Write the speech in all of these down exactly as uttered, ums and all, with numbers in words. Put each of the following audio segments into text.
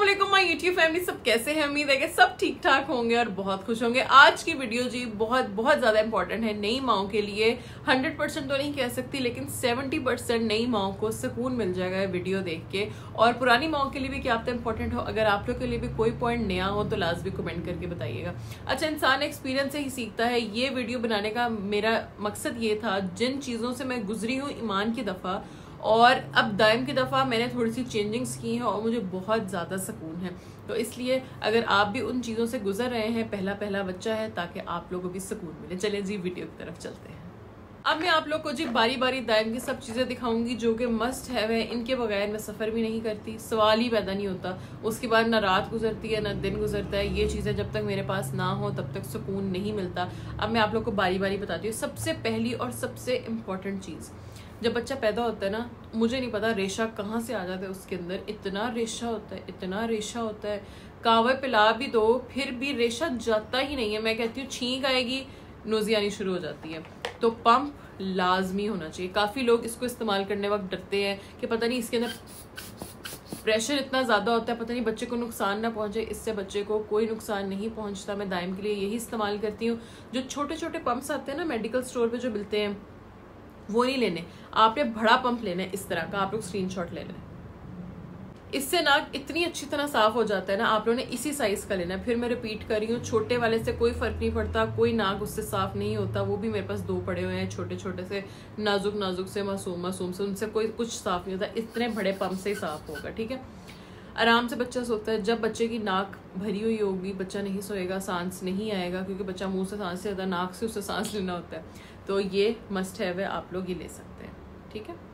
अस्सलामुअलैकुम my YouTube family, सब कैसे हैं? उम्मीद है कि सब ठीक ठाक होंगे और बहुत खुश होंगे। आज की वीडियो जी बहुत बहुत ज़्यादा इंपॉर्टेंट है नई माओं के लिए। हंड्रेड परसेंट तो नहीं कह सकती, लेकिन सेवेंटी परसेंट नई माओं को सुकून मिल जाएगा वीडियो देख के। और पुरानी माओं के लिए भी क्या पता इंपॉर्टेंट हो। अगर आप लोग के लिए भी कोई पॉइंट नया हो तो लाजमी कमेंट करके बताइएगा। अच्छा, इंसान एक्सपीरियंस से ही सीखता है। ये वीडियो बनाने का मेरा मकसद ये था, जिन चीज़ों से मैं गुजरी हूँ ईमान की दफ़ा और अब दायम की दफ़ा, मैंने थोड़ी सी चेंजिंग्स की हैं और मुझे बहुत ज़्यादा सुकून है। तो इसलिए अगर आप भी उन चीज़ों से गुजर रहे हैं, पहला पहला बच्चा है, ताकि आप लोगों को भी सुकून मिले। चलें जी वीडियो की तरफ चलते हैं। अब मैं आप लोग को जी बारी बारी दायम की सब चीज़ें दिखाऊंगी जो कि मस्ट है। वह इनके बगैर मैं सफ़र भी नहीं करती, सवाल ही पैदा नहीं होता। उसके बाद ना रात गुजरती है ना दिन गुजरता है। ये चीज़ें जब तक मेरे पास ना हो तब तक सुकून नहीं मिलता। अब मैं आप लोग को बारी बारी बताती हूँ। सबसे पहली और सबसे इम्पॉर्टेंट चीज़, जब बच्चा पैदा होता है ना, मुझे नहीं पता रेशा कहाँ से आ जाता है उसके अंदर। इतना रेशा होता है, इतना रेशा होता है, कावे पिला भी दो फिर भी रेशा जाता ही नहीं है। मैं कहती हूँ छींक आएगी, नोज़ी आनी शुरू हो जाती है। तो पंप लाजमी होना चाहिए। काफ़ी लोग इसको इस्तेमाल करने वक्त डरते हैं कि पता नहीं इसके अंदर प्रेशर इतना ज़्यादा होता है, पता नहीं बच्चे को नुकसान ना पहुंचे। इससे बच्चे को कोई नुकसान नहीं पहुंचता। मैं दायम के लिए यही इस्तेमाल करती हूँ। जो छोटे छोटे पंप्स आते हैं ना मेडिकल स्टोर पे जो मिलते हैं, वो नहीं लेने। आपने बड़ा पंप लेना है इस तरह का, आप लोग स्क्रीनशॉट ले लें। इससे नाक इतनी अच्छी तरह साफ हो जाता है ना। आप लोगों ने इसी साइज का लेना है। फिर मैं रिपीट कर रही हूँ, छोटे वाले से कोई फर्क नहीं पड़ता, कोई नाक उससे साफ नहीं होता। वो भी मेरे पास दो पड़े हुए हैं, छोटे छोटे से, नाजुक नाजुक से, मासूम मासूम से, उनसे कोई कुछ साफ नहीं होता। इतने बड़े पंप से ही साफ होगा, ठीक है। आराम से बच्चा सोता है। जब बच्चे की नाक भरी हुई होगी, बच्चा नहीं सोएगा, सांस नहीं आएगा, क्योंकि बच्चा मुंह से सांस लेता है, नाक से उसे सांस लेना होता है। तो ये मस्ट है, वह आप लोग ये ले सकते हैं, ठीक है।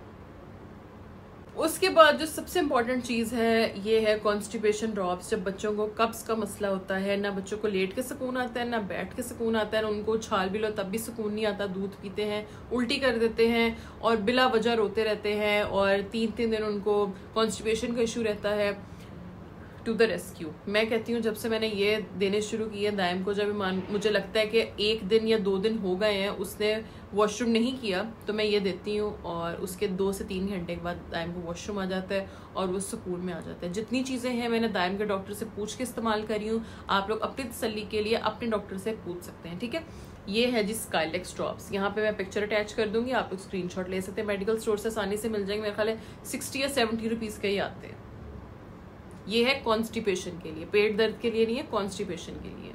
उसके बाद जो सबसे इम्पॉर्टेंट चीज़ है, ये है कॉन्स्टिपेशन ड्रॉप्स। जब बच्चों को कब्ज़ का मसला होता है, ना बच्चों को लेट के सुकून आता है, ना बैठ के सुकून आता है, ना उनको उछाल भी लो तब भी सुकून नहीं आता। दूध पीते हैं, उल्टी कर देते हैं और बिला वजह रोते रहते हैं और तीन तीन दिन उनको कॉन्स्टिपेशन का इशू रहता है। To the rescue. मैं कहती हूँ, जब से मैंने ये देने शुरू किए दायम को, जब मान मुझे लगता है कि एक दिन या दो दिन हो गए हैं उसने वॉशरूम नहीं किया, तो मैं ये देती हूँ और उसके दो से तीन घंटे के बाद दायम को वॉशरूम आ जाता है और वो सुकून में आ जाता है। जितनी चीज़ें हैं मैंने दायम के डॉक्टर से पूछ के इस्तेमाल करी हूँ। आप लोग अपनी तसल्ली के लिए अपने डॉक्टर से पूछ सकते हैं, ठीक है। ये है जी स्काईलेक्स ड्रॉप्स। यहाँ पे मैं पिक्चर अटैच कर दूंगी, आप लोग स्क्रीनशॉट ले सकते हैं। मेडिकल स्टोर से आसानी से मिल जाएंगे। मेरे ख्याल है सिक्सटी या सेवेंटी रुपीज़ के ही आते हैं। ये है कॉन्स्टिपेशन के लिए, पेट दर्द के लिए नहीं है, कॉन्स्टिपेशन के लिए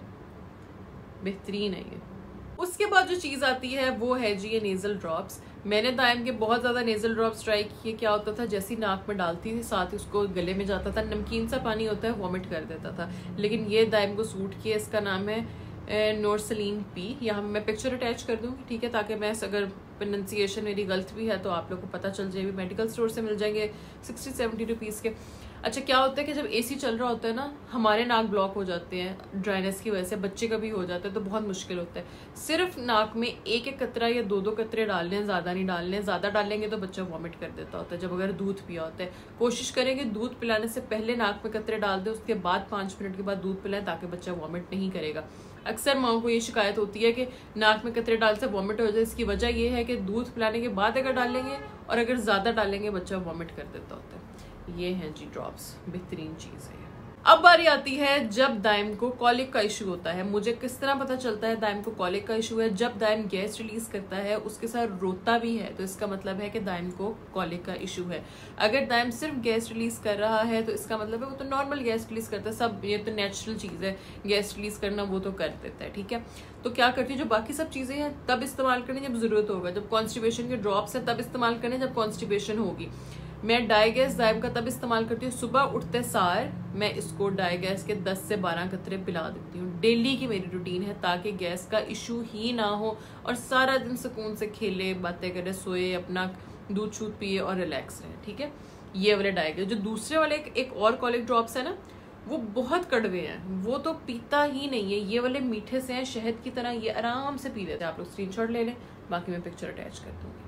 बेहतरीन है ये। उसके बाद जो चीज़ आती है वो है जी ये नेजल ड्रॉप्स। मैंने दायम के बहुत ज़्यादा नेजल ड्रॉप्स ट्राई किए। क्या होता था, जैसी नाक में डालती थी साथ ही उसको गले में जाता था, नमकीन सा पानी होता है, वॉमिट कर देता था। लेकिन ये दायम को सूट किया। इसका नाम है नोरसलीन पी। यहाँ मैं पिक्चर अटैच कर दूँगी, ठीक है, ताकि मैं अगर प्रोनाउंसिएशन मेरी गलत भी है तो आप लोग को पता चल जाए। मेडिकल स्टोर से मिल जाएंगे सिक्सटी सेवेंटी रुपीज़ के। अच्छा, क्या होता है कि जब एसी चल रहा होता है ना, हमारे नाक ब्लॉक हो जाते हैं ड्राइनेस की वजह से, बच्चे का भी हो जाता है, तो बहुत मुश्किल होता है। सिर्फ नाक में एक एक कतरा या दो दो कतरे डालने, ज़्यादा नहीं डालने। ज़्यादा डालेंगे तो बच्चा वॉमिट कर देता होता है जब अगर दूध पिया होता है। कोशिश करेंगे दूध पिलाने से पहले नाक में कतरे डाल दें, उसके बाद पाँच मिनट के बाद दूध पिलाएं, ताकि बच्चा वॉमिट नहीं करेगा। अक्सर माओं को ये शिकायत होती है कि नाक में कतरे डाल से वॉमिट हो जाए। इसकी वजह यह है कि दूध पिलाने के बाद अगर डालेंगे और अगर ज़्यादा डालेंगे बच्चा वॉमिट कर देता होता है। ये है जी ड्रॉप्स, बेहतरीन चीज़ है। अब बारी आती है जब दायम को कॉलिक का इशू होता है। मुझे किस तरह पता चलता है दायम को कॉलिक का इशू है? जब दायम गैस रिलीज करता है, उसके साथ रोता भी है, तो इसका मतलब है कि दायम को कॉलिक का इशू है। अगर दायम सिर्फ गैस रिलीज कर रहा है तो इसका मतलब है वो तो नॉर्मल गैस रिलीज करता है। सब ये तो नेचुरल चीज़ है, गैस रिलीज करना वो तो कर देता है, ठीक है। तो क्या करती है, जो बाकी सब चीज़ें हैं तब इस्तेमाल करें जब ज़रूरत होगा। जब कॉन्स्टिपेशन के ड्रॉप्स हैं तब इस्तेमाल करें जब कॉन्स्टिपेशन होगी। मैं डाइगैस दायम का तब इस्तेमाल करती हूँ, सुबह उठते सार मैं इसको डाइगैस के दस से बारह कतरे पिला देती हूँ। डेली की मेरी रूटीन है, ताकि गैस का इशू ही ना हो और सारा दिन सुकून से खेले, बातें करे, सोए, अपना दूध शूध पिए और रिलैक्स रहे, ठीक है। ये वाले डाइगैस। जो दूसरे वाले एक, एक और कॉलिक ड्रॉप्स है ना, वो बहुत कड़वे हैं, वो तो पीता ही नहीं है। ये वाले मीठे से हैं, शहद की तरह, ये आराम से पी लेते हैं। आप लोग स्क्रीनशॉट ले लें, बाकी मैं पिक्चर अटैच कर दूँगी।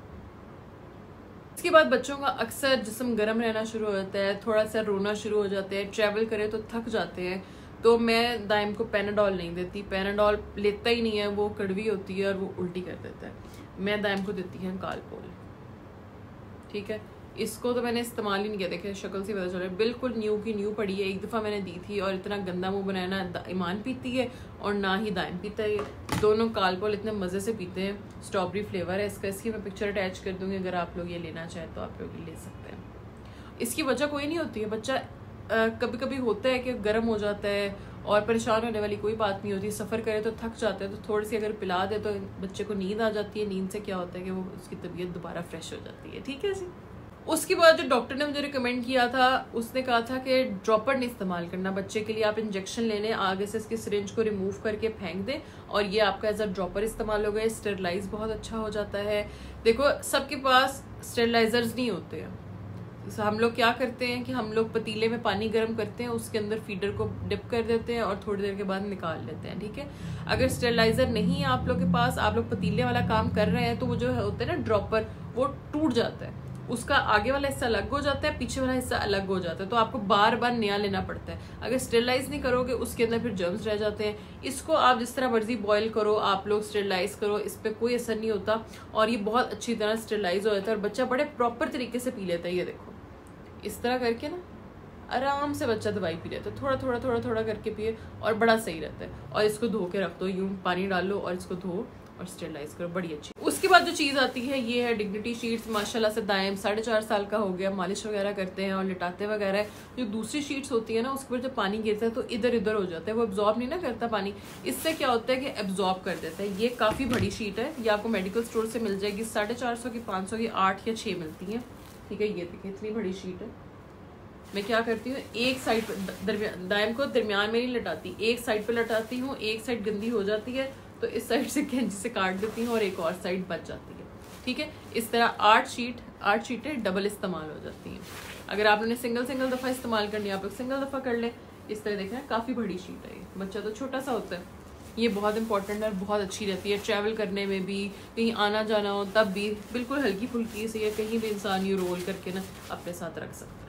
इसके बाद बच्चों का अक्सर जिस्म गर्म रहना शुरू हो जाता है, थोड़ा सा रोना शुरू हो जाते हैं, ट्रैवल करें तो थक जाते हैं। तो मैं दायम को पैनाडोल नहीं देती। पैनाडोल लेता ही नहीं है, वो कड़वी होती है और वो उल्टी कर देता है। मैं दायम को देती हूँ कालपोल, ठीक है। इसको तो मैंने इस्तेमाल ही नहीं किया, देखे शक्ल से पता चल रहा है बिल्कुल न्यू की न्यू पड़ी है। एक दफ़ा मैंने दी थी और इतना गंदा मुंह बनाया ना ईमान पीती है और ना ही दाइम पीता है। दोनों कालपोल इतने मज़े से पीते हैं। स्ट्रॉबेरी फ्लेवर है इसका, इसकी मैं पिक्चर अटैच कर दूँगी, अगर आप लोग ये लेना चाहें तो आप लोग ले सकते हैं। इसकी वजह कोई नहीं होती है, बच्चा कभी कभी होता है कि गर्म हो जाता है और परेशान होने वाली कोई बात नहीं होती। सफ़र करे तो थक जाते हैं, तो थोड़ी सी अगर पिला दे तो बच्चे को नींद आ जाती है। नींद से क्या होता है कि वो उसकी तबीयत दोबारा फ्रेश हो जाती है। ठीक है जी। उसके बाद जो डॉक्टर ने मुझे रिकमेंड किया था, उसने कहा था कि ड्रॉपर नहीं इस्तेमाल करना बच्चे के लिए। आप इंजेक्शन ले लें, आगे से इसकी सिरिंज को रिमूव करके फेंक दें और ये आपका एज अ ड्रॉपर इस्तेमाल हो गया। स्टेरलाइज बहुत अच्छा हो जाता है। देखो सबके पास स्टेरलाइजर्स नहीं होते हैं। हम लोग क्या करते हैं कि हम लोग पतीले में पानी गर्म करते हैं, उसके अंदर फीडर को डिप कर देते हैं और थोड़ी देर के बाद निकाल लेते हैं। ठीक है, अगर स्टेरलाइजर नहीं है आप लोग के पास, आप लोग पतीले वाला काम कर रहे हैं, तो वो जो होता है ना ड्रॉपर, वो टूट जाता है। उसका आगे वाला हिस्सा अलग हो जाता है, पीछे वाला हिस्सा अलग हो जाता है, तो आपको बार बार नया लेना पड़ता है। अगर स्टेरलाइज नहीं करोगे उसके अंदर फिर जर्म्स रह जाते हैं। इसको आप जिस तरह मर्जी बॉईल करो, आप लोग स्टेरलाइज करो, इस पर कोई असर नहीं होता और ये बहुत अच्छी तरह स्टेरलाइज हो जाता है और बच्चा बड़े प्रॉपर तरीके से पी लेता है। ये देखो इस तरह करके ना आराम से बच्चा दवाई पी लेता है, थोड़ा थोड़ा थोड़ा थोड़ा करके पिए और बड़ा सही रहता है। और इसको धो के रख दो, यूं पानी डाल लो और इसको धो और स्टेरलाइज करो, बड़ी अच्छी। उसके बाद जो चीज़ आती है ये है डिग्निटी शीट्स। माशाल्लाह से दाइम साढ़े चार साल का हो गया, मालिश वगैरह करते हैं और लिटाते वगैरह। जो दूसरी शीट्स होती है ना, उसके ऊपर जब पानी गिरता है तो इधर इधर हो जाता है, वो एब्जॉर्ब नहीं ना करता पानी। इससे क्या होता है कि एब्जॉर्ब कर देता है। ये काफ़ी बड़ी शीट है, ये आपको मेडिकल स्टोर से मिल जाएगी। साढ़े चार सौ की, पाँच सौ की आठ या छः मिलती हैं। ठीक है, ये देखिए इतनी बड़ी शीट है। मैं क्या करती हूँ, एक साइड पर दाइम को दरमियान में नहीं लटाती, एक साइड पे लटाती हूँ। एक साइड गंदी हो जाती है तो इस साइड से कैंची से काट देती हूँ और एक और साइड बच जाती है। ठीक है, इस तरह आठ शीट आठ शीटें डबल इस्तेमाल हो जाती हैं। अगर आपने सिंगल सिंगल दफ़ा इस्तेमाल करनी है आप लोग सिंगल दफ़ा कर लें। इस तरह देखना, काफ़ी बड़ी शीट है। ये बच्चा तो छोटा सा होता है, ये बहुत इंपॉर्टेंट है, बहुत अच्छी रहती है। ट्रैवल करने में भी, कहीं आना जाना हो तब भी बिल्कुल हल्की फुल्की से, या कहीं भी इंसान ये रोल करके ना अपने साथ रख सकता है।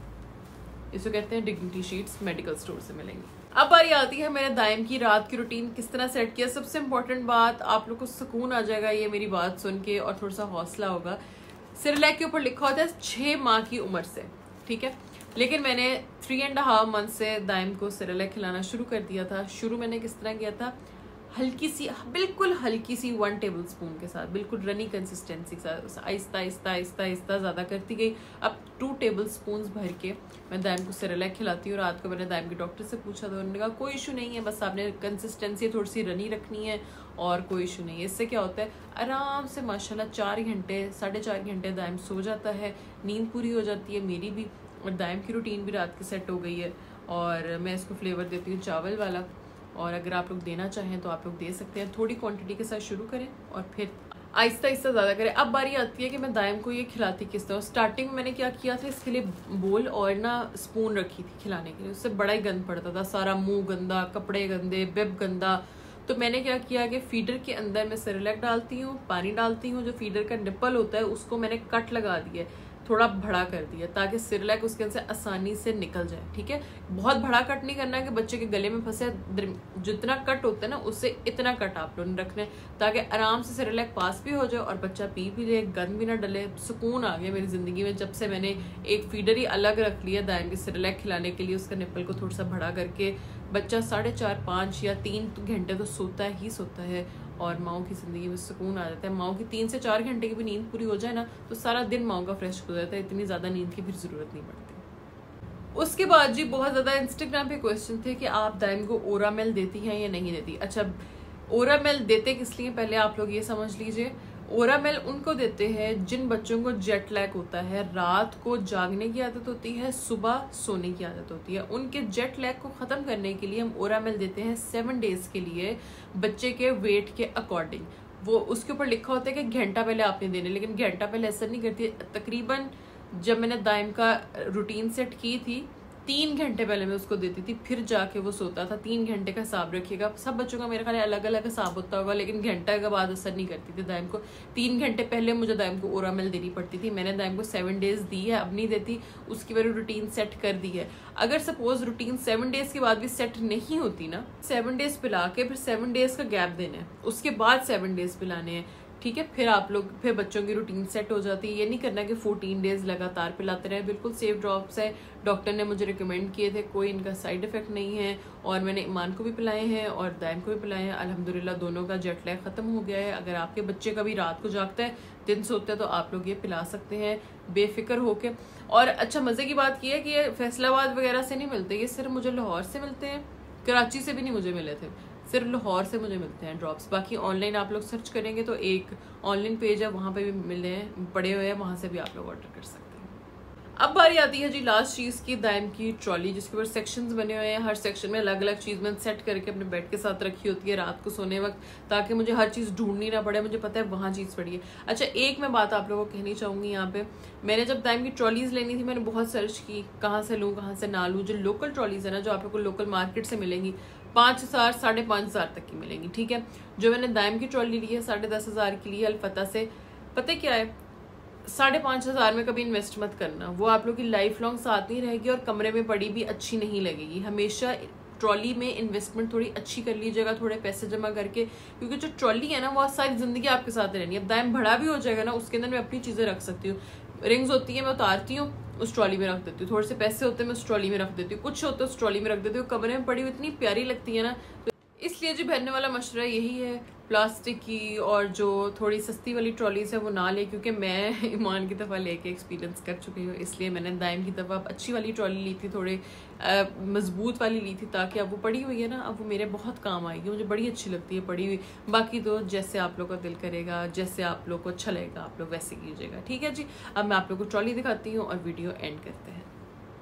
इसको कहते हैं डिग्निटी शीट्स, मेडिकल स्टोर से मिलेंगी। अब बारी आती है मैंने दाइम की रात की रूटीन किस तरह सेट किया। सबसे इम्पोर्टेंट बात, आप लोग को सुकून आ जाएगा ये मेरी बात सुन के और थोड़ा सा हौसला होगा। सेरेलैक के ऊपर लिखा होता है छः माह की उम्र से। ठीक है, लेकिन मैंने थ्री एंड हाफ मंथ से दाइम को सेरेलैक खिलाना शुरू कर दिया था। शुरू मैंने किस तरह किया था, हल्की सी, बिल्कुल हल्की सी वन टेबल स्पून के साथ, बिल्कुल रनी कंसिस्टेंसी के साथ, आहिस्ता आहिस्ता आहिस्ता आहिस्ता ज़्यादा करती गई। अब टू टेबल स्पून भर के मैं दाइम को सेरेलैक खिलाती हूँ। रात को मैंने दाइम के डॉक्टर से पूछा तो उन्होंने कहा कोई इशू नहीं है, बस आपने कंसिस्टेंसी थोड़ी सी रनी रखनी है और कोई इशू नहीं है। इससे क्या होता है, आराम से माशाल्लाह चार घंटे साढ़े चार घंटे दाइम सो जाता है, नींद पूरी हो जाती है मेरी भी, और दाइम की रूटीन भी रात की सेट हो गई है। और मैं इसको फ्लेवर देती हूँ चावल वाला, और अगर आप लोग देना चाहें तो आप लोग दे सकते हैं। थोड़ी क्वांटिटी के साथ शुरू करें और फिर आहिस्ता आहिस्ता ज़्यादा करें। अब बारी आती है कि मैं दाइम को ये खिलाती किस तरह। स्टार्टिंग में मैंने क्या किया था, इसके लिए बोल और ना स्पून रखी थी खिलाने के लिए, उससे बड़ा ही गंद पड़ता था, सारा मुंह गंदा, कपड़े गंदे, बिब गंदा। तो मैंने क्या किया कि फीडर के अंदर मैं सेरेलैक डालती हूँ, पानी डालती हूँ, जो फीडर का निप्पल होता है उसको मैंने कट लगा दिया, थोड़ा बड़ा कर दिया ताकि सेरेलैक उसके अंदर से आसानी से निकल जाए। ठीक है, बहुत बड़ा कट नहीं करना है कि बच्चे के गले में फंसे, जितना कट होता है ना उससे इतना कट आप लोग रखने, ताकि आराम से सेरेलैक पास भी हो जाए और बच्चा पी भी ले, गंद भी ना डले। सुकून आ गया मेरी ज़िंदगी में जब से मैंने एक फीडर ही अलग रख लिया दाइम के सेरेलैक खिलाने के लिए, उसका निप्पल को थोड़ा सा बड़ा करके। बच्चा साढ़े चार पाँच या तीन घंटे तो सोता ही सोता है और माओ की ज़िंदगी में सुकून आ जाता है। माओ की तीन से चार घंटे की भी नींद पूरी हो जाए ना तो सारा दिन माओ का फ्रेश हो जाता है, इतनी ज़्यादा नींद की फिर ज़रूरत नहीं पड़ती। उसके बाद जी बहुत ज़्यादा इंस्टाग्राम पे क्वेश्चन थे कि आप दाइम को ओरामेल देती हैं या नहीं देती। अच्छा, ओरामेल देते किस लिए, पहले आप लोग ये समझ लीजिए। ओरामेल उनको देते हैं जिन बच्चों को जेट लैग होता है, रात को जागने की आदत होती है, सुबह सोने की आदत होती है। उनके जेट लैग को ख़त्म करने के लिए हम ओरामेल देते हैं सेवन डेज़ के लिए, बच्चे के वेट के अकॉर्डिंग। वो उसके ऊपर लिखा होता है कि घंटा पहले आपने देने, लेकिन घंटा पहले असर नहीं करती। तकरीबन जब मैंने दाइम का रूटीन सेट की थी, तीन घंटे पहले मैं उसको देती थी, फिर जाके वो सोता था। तीन घंटे का हिसाब रखिएगा, सब बच्चों का मेरे ख्याल अलग अलग हिसाब होता होगा, लेकिन घंटा के बाद असर नहीं करती थी दाइम को। तीन घंटे पहले मुझे दाइम को ओरामेल देनी पड़ती थी। मैंने दाइम को सेवन डेज दी है, अब नहीं देती, उसकी मेरी रूटीन सेट कर दी है। अगर सपोज रूटीन सेवन डेज के बाद भी सेट नहीं होती ना, सेवन डेज पिला के फिर सेवन डेज का गैप देना है, उसके बाद सेवन डेज पिलाने हैं। ठीक है। फिर आप लोग फिर बच्चों की रूटीन सेट हो जाती है। ये नहीं करना कि फोर्टीन डेज लगातार पिलाते रहे। बिल्कुल सेफ ड्रॉप्स है, डॉक्टर ने मुझे रिकमेंड किए थे, कोई इनका साइड इफेक्ट नहीं है। और मैंने ईमान को भी पिलाए हैं और दायम को भी पिलाए हैं। अल्हम्दुलिल्लाह दोनों का जेट लैग खत्म हो गया है। अगर आपके बच्चे कभी रात को जागता है, दिन सोते हैं, तो आप लोग ये पिला सकते हैं बेफिक्र होके। और अच्छा मजे की बात यह है कि ये फैसलाबाद वगैरह से नहीं मिलते, ये सिर्फ मुझे लाहौर से मिलते हैं, कराची से भी नहीं मुझे मिले थे, सिर्फ लाहौर से मुझे मिलते हैं ड्रॉप्स। बाकी ऑनलाइन आप लोग सर्च करेंगे तो एक ऑनलाइन पेज है, वहाँ पे भी मिले हैं, पड़े हुए हैं, वहाँ से भी आप लोग ऑर्डर कर सकते हैं। अब बारी आती है जी लास्ट चीज़ की, दायम की ट्रॉली, जिसके ऊपर सेक्शंस बने हुए हैं। हर सेक्शन में अलग अलग चीज़ मैंने सेट करके अपने बेड के साथ रखी होती है रात को सोने वक्त, ताकि मुझे हर चीज़ ढूंढनी ना पड़े, मुझे पता है वहाँ चीज़ पड़ी है। अच्छा एक मैं बात आप लोगों को कहनी चाहूँगी यहाँ पे, मैंने जब दायम की ट्रॉलीज लेनी थी मैंने बहुत सर्च की कहाँ से लूँ कहाँ से ना लूँ। जो लोकल ट्रॉलीज है ना, जो आप लोग को लोकल मार्केट से मिलेंगी, पाँच हज़ार साढ़े पाँच हज़ार तक की मिलेंगी, ठीक है। जो मैंने दायम की ट्रॉली ली है साढ़े दस हज़ार की ली है अलफता से, पता क्या है, साढ़े पाँच हज़ार में कभी इन्वेस्ट मत करना, वो आप लोग की लाइफ लॉन्ग साथ नहीं रहेगी और कमरे में पड़ी भी अच्छी नहीं लगेगी। हमेशा ट्रॉली में इन्वेस्टमेंट थोड़ी अच्छी कर लीजिएगा, थोड़े पैसे जमा करके, क्योंकि जो ट्रॉली है ना वो सारी जिंदगी आपके साथ रहनी है। अब दायम बड़ा भी हो जाएगा ना, उसके अंदर मैं अपनी चीज़ें रख सकती हूँ। रिंग्स होती है मैं उतारती हूँ, उस ट्रॉली में रख देती हूँ, थोड़े से पैसे होते हैं मैं उस ट्रॉली में रख देती हूँ, कुछ होते हैं उस ट्रॉली में रख देती हूँ। कमरे में पड़ी हुई इतनी प्यारी लगती है ना, तो इसलिए जी बहनने वाला मशवरा यही है, प्लास्टिक की और जो थोड़ी सस्ती वाली ट्रॉलीज है वो ना ले, क्योंकि मैं ईमान की दफ़ा लेके एक्सपीरियंस कर चुकी हूँ। इसलिए मैंने दायम की दफ़ा अच्छी वाली ट्रॉली ली थी, थोड़े मजबूत वाली ली थी, ताकि अब वो पड़ी हुई है ना, अब वो मेरे बहुत काम आएगी, मुझे बड़ी अच्छी लगती है पड़ी हुई। बाकी तो जैसे आप लोग का दिल करेगा, जैसे आप लोग को अच्छा लगेगा, आप लोग वैसे कीजिएगा, ठीक है जी। अब मैं आप लोग को ट्रॉली दिखाती हूँ और वीडियो एंड करते हैं।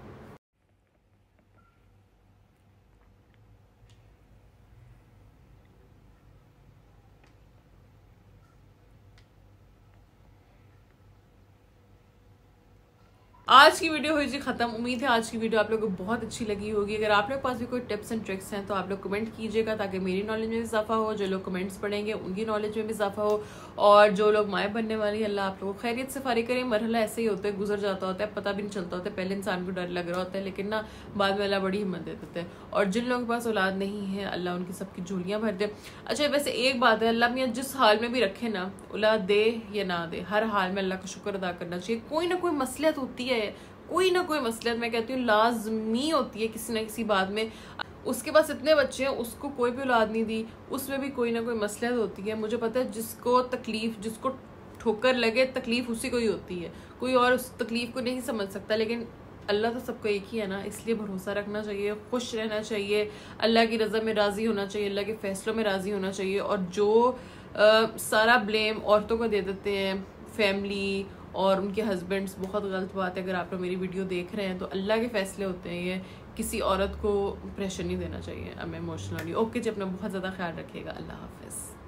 आज की वीडियो हुई जी खत्म। उम्मीद है आज की वीडियो आप लोगों को बहुत अच्छी लगी होगी। अगर आप लोग के पास भी कोई टिप्स एंड ट्रिक्स हैं तो आप लोग कमेंट कीजिएगा, ताकि मेरी नॉलेज में भी इजाफा हो, जो लोग कमेंट्स पढ़ेंगे उनकी नॉलेज में भी इजाफा हो, और जो लोग माए बनने वाली अल्लाह आप लोगों को खैरियत से फारिग करें। मरहला ऐसे ही होता है, गुजर जाता होता है, पता भी नहीं चलता होता है, पहले इंसान को डर लग रहा होता है, लेकिन ना बाद में अल्लाह बड़ी हिम्मत दे देता है। और जिन लोगों के पास औलाद नहीं है अल्लाह उनकी सबकी झोलियाँ भर दे। अच्छा वैसे एक बात है, अल्लाह मियाँ जिस हाल में भी रखे ना, औलाद दे या ना दे, हर हाल में अल्लाह का शुक्र अदा करना चाहिए। कोई ना कोई मसलियत होती है, कोई ना कोई मसलियत मैं कहती हूँ लाजमी होती है किसी न किसी बात में। उसके पास इतने बच्चे हैं, उसको कोई भी औलाद नहीं दी, उसमें भी कोई ना कोई मसलियत होती है। मुझे पता है जिसको तकलीफ, जिसको ठोकर लगे तकलीफ उसी को ही होती है, कोई और उस तकलीफ को नहीं समझ सकता। लेकिन अल्लाह तो सबको एक ही है ना, इसलिए भरोसा रखना चाहिए, खुश रहना चाहिए, अल्लाह की रज़ा में राज़ी होना चाहिए, अल्लाह के फैसलों में राज़ी होना चाहिए। और जो आ, सारा ब्लेम औरतों को दे देते हैं, फैमिली और उनके हस्बैंड्स, बहुत गलत बात है। अगर आप लोग मेरी वीडियो देख रहे हैं तो अल्लाह के फैसले होते हैं, ये किसी औरत को प्रेशर नहीं देना चाहिए। अब मैं इमोशनली ओके जी, अपना बहुत ज़्यादा ख्याल रखिएगा। अल्लाह हाफिज़।